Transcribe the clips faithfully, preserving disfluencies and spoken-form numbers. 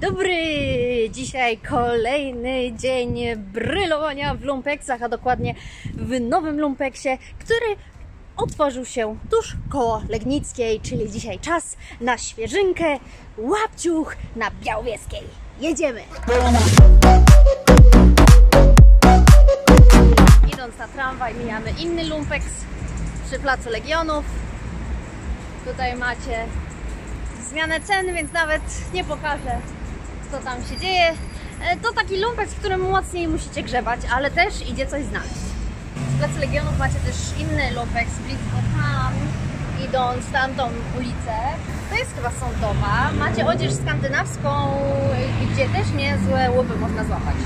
dobry! Dzisiaj kolejny dzień brylowania w lumpeksach, a dokładnie w nowym lumpeksie, który otworzył się tuż koło Legnickiej, czyli dzisiaj czas na świeżynkę, łapciuch na Białowieskiej. Jedziemy! Idąc na tramwaj mijamy inny lumpeks przy Placu Legionów. Tutaj macie zmianę cen, więc nawet nie pokażę, co tam się dzieje. To taki lumpeks, w którym mocniej musicie grzebać, ale też idzie coś znaleźć. Z Placu Legionów macie też inny lumpeks blisko tam, idąc tamtą ulicę. To jest chyba Sądowa. Macie odzież skandynawską, gdzie też niezłe łupy można złapać.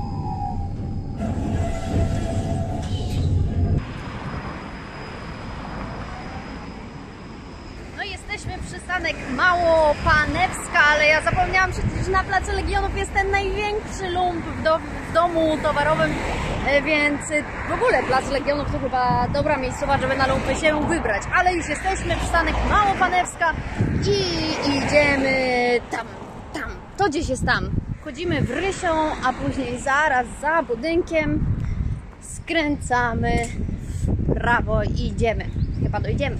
Jesteśmy przystanek Małopanewska, ale ja zapomniałam przecież, że na Placu Legionów jest ten największy lump w, do, w domu towarowym, więc w ogóle Plac Legionów to chyba dobra miejscowa, żeby na lumpy się wybrać. Ale już jesteśmy, przystanek Małopanewska i idziemy tam, tam, to gdzieś jest tam. Chodzimy w Rysią, a później zaraz za budynkiem skręcamy w prawo i idziemy. Chyba dojdziemy.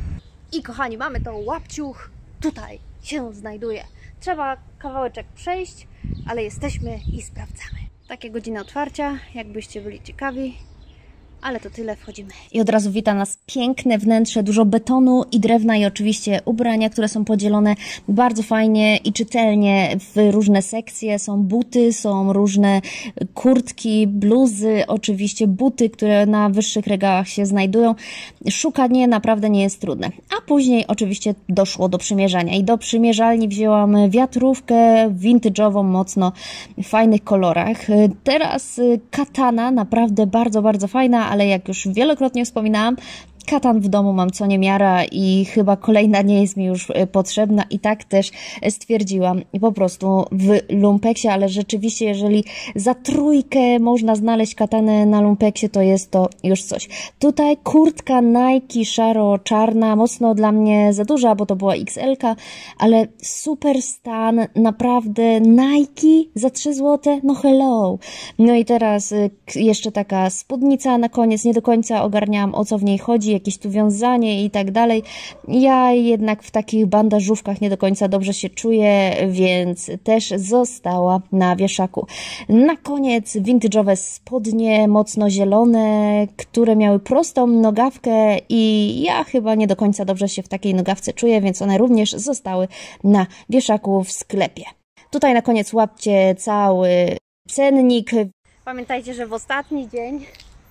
I kochani, mamy to łapciuch, tutaj się znajduje. Trzeba kawałeczek przejść, ale jesteśmy i sprawdzamy. Takie godziny otwarcia, jakbyście byli ciekawi. Ale to tyle, wchodzimy. I od razu wita nas piękne wnętrze, dużo betonu i drewna i oczywiście ubrania, które są podzielone bardzo fajnie i czytelnie w różne sekcje. Są buty, są różne kurtki, bluzy, oczywiście buty, które na wyższych regałach się znajdują. Szukanie naprawdę nie jest trudne. A później oczywiście doszło do przymierzania i do przymierzalni wzięłam wiatrówkę vintage'ową, mocno w fajnych kolorach. Teraz katana, naprawdę bardzo, bardzo fajna, ale jak już wielokrotnie wspominałam, katan w domu mam co niemiara i chyba kolejna nie jest mi już potrzebna i tak też stwierdziłam po prostu w lumpeksie, ale rzeczywiście jeżeli za trójkę można znaleźć katanę na lumpeksie, to jest to już coś. Tutaj kurtka Nike szaro-czarna, mocno dla mnie za duża, bo to była X L-ka, ale super stan, naprawdę Nike za trzy złote, no hello. No i teraz jeszcze taka spódnica na koniec, nie do końca ogarniałam, o co w niej chodzi, jakieś tu wiązanie i tak dalej. Ja jednak w takich bandażówkach nie do końca dobrze się czuję, więc też została na wieszaku. Na koniec vintage'owe spodnie, mocno zielone, które miały prostą nogawkę i ja chyba nie do końca dobrze się w takiej nogawce czuję, więc one również zostały na wieszaku w sklepie. Tutaj na koniec łapcie cały cennik. Pamiętajcie, że w ostatni dzień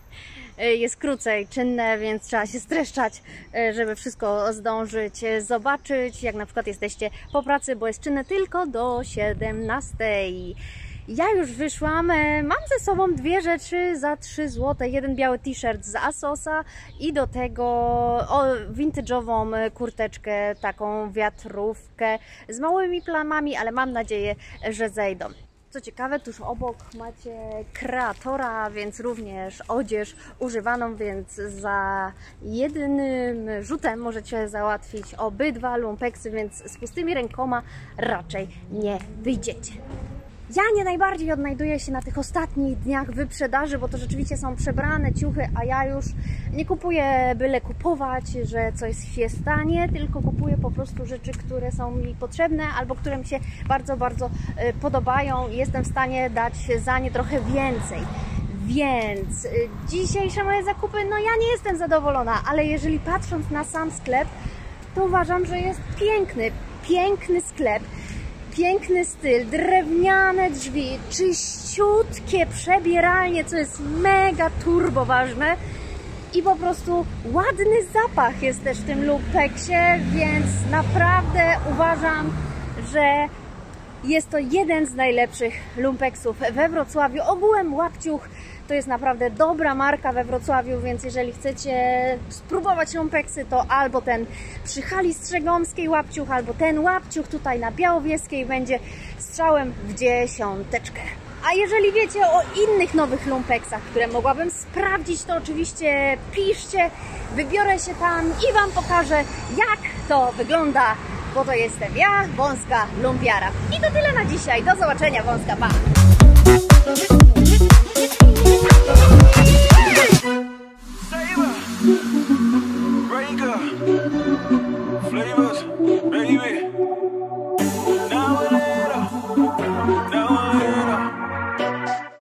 jest krócej czynne, więc trzeba się streszczać, żeby wszystko zdążyć zobaczyć. Jak na przykład jesteście po pracy, bo jest czynne tylko do siedemnastej. Ja już wyszłam, mam ze sobą dwie rzeczy za trzy złote. Jeden biały t-shirt z Asosa i do tego vintage'ową kurteczkę, taką wiatrówkę z małymi plamami, ale mam nadzieję, że zejdą. Co ciekawe, tuż obok macie Kreatora, więc również odzież używaną, więc za jednym rzutem możecie załatwić obydwa lumpeksy, więc z pustymi rękoma raczej nie wyjdziecie. Ja nie najbardziej odnajduję się na tych ostatnich dniach wyprzedaży, bo to rzeczywiście są przebrane ciuchy, a ja już nie kupuję byle kupować, że coś się stanie, tylko kupuję po prostu rzeczy, które są mi potrzebne albo które mi się bardzo, bardzo podobają i jestem w stanie dać za nie trochę więcej. Więc dzisiejsze moje zakupy, no ja nie jestem zadowolona, ale jeżeli patrząc na sam sklep, to uważam, że jest piękny, piękny sklep. Piękny styl, drewniane drzwi, czyściutkie przebieralnie, co jest mega turbo ważne i po prostu ładny zapach jest też w tym lumpeksie, więc naprawdę uważam, że jest to jeden z najlepszych lumpeksów we Wrocławiu. Ogółem łapciuch to jest naprawdę dobra marka we Wrocławiu, więc jeżeli chcecie spróbować lumpeksy, to albo ten przy hali Strzegomskiej łapciuch, albo ten łapciuch tutaj na Białowieskiej będzie strzałem w dziesiąteczkę. A jeżeli wiecie o innych nowych lumpeksach, które mogłabym sprawdzić, to oczywiście piszcie, wybiorę się tam i Wam pokażę, jak to wygląda bo to jestem ja, Wąska Lumpiara. I to tyle na dzisiaj. Do zobaczenia, Wąska, pa! Flavors, baby.